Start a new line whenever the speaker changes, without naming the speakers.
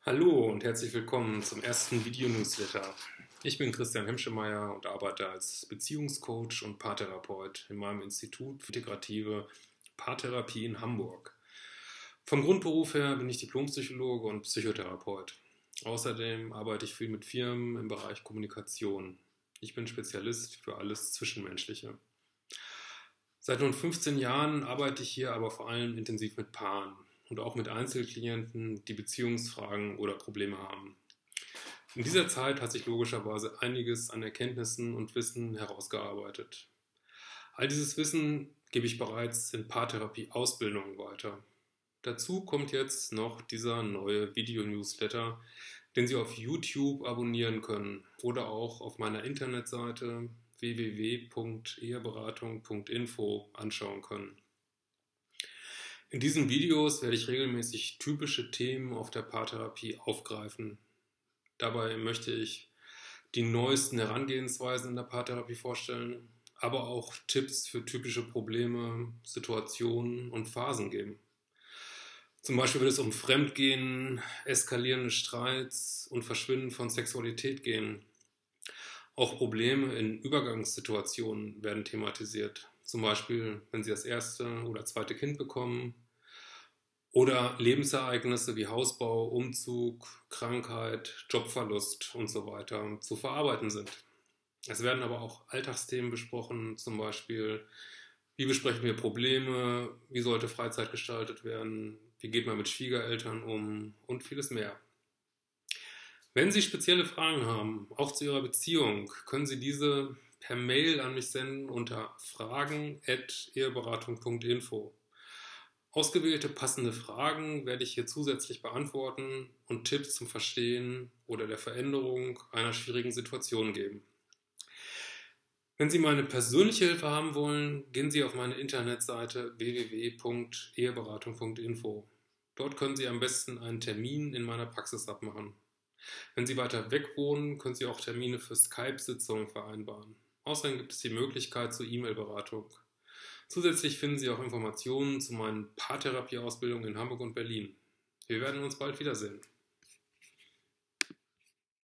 Hallo und herzlich willkommen zum ersten Video-Newsletter. Ich bin Christian Hemschemeyer und arbeite als Beziehungscoach und Paartherapeut in meinem Institut für integrative Paartherapie in Hamburg. Vom Grundberuf her bin ich Diplompsychologe und Psychotherapeut. Außerdem arbeite ich viel mit Firmen im Bereich Kommunikation. Ich bin Spezialist für alles Zwischenmenschliche. Seit nun 15 Jahren arbeite ich hier aber vor allem intensiv mit Paaren und auch mit Einzelklienten, die Beziehungsfragen oder Probleme haben. In dieser Zeit hat sich logischerweise einiges an Erkenntnissen und Wissen herausgearbeitet. All dieses Wissen gebe ich bereits in Paartherapie-Ausbildungen weiter. Dazu kommt jetzt noch dieser neue Video-Newsletter, den Sie auf YouTube abonnieren können oder auch auf meiner Internetseite www.eheberatung.info anschauen können. In diesen Videos werde ich regelmäßig typische Themen auf der Paartherapie aufgreifen. Dabei möchte ich die neuesten Herangehensweisen in der Paartherapie vorstellen, aber auch Tipps für typische Probleme, Situationen und Phasen geben. Zum Beispiel wird es um Fremdgehen, eskalierende Streits und Verschwinden von Sexualität gehen. Auch Probleme in Übergangssituationen werden thematisiert. Zum Beispiel, wenn Sie das erste oder zweite Kind bekommen oder Lebensereignisse wie Hausbau, Umzug, Krankheit, Jobverlust und so weiter zu verarbeiten sind. Es werden aber auch Alltagsthemen besprochen, zum Beispiel, wie besprechen wir Probleme, wie sollte Freizeit gestaltet werden, wie geht man mit Schwiegereltern um und vieles mehr. Wenn Sie spezielle Fragen haben, auch zu Ihrer Beziehung, können Sie diese per Mail an mich senden unter fragen@eheberatung.info. Ausgewählte passende Fragen werde ich hier zusätzlich beantworten und Tipps zum Verstehen oder der Veränderung einer schwierigen Situation geben. Wenn Sie meine persönliche Hilfe haben wollen, gehen Sie auf meine Internetseite www.eheberatung.info. Dort können Sie am besten einen Termin in meiner Praxis abmachen. Wenn Sie weiter weg wohnen, können Sie auch Termine für Skype-Sitzungen vereinbaren. Außerdem gibt es die Möglichkeit zur E-Mail-Beratung. Zusätzlich finden Sie auch Informationen zu meinen Paartherapie-Ausbildungen in Hamburg und Berlin. Wir werden uns bald wiedersehen.